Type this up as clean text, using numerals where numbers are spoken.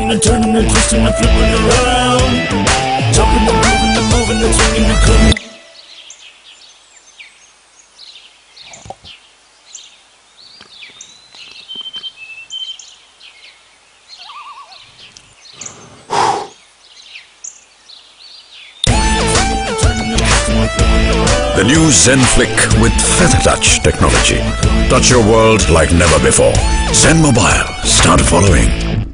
swinging and turning and twisting and flipping around. Jumping and moving and swinging and coming. The new Zen Flick with Feather Touch technology. Touch your world like never before. Zen Mobile. Start following.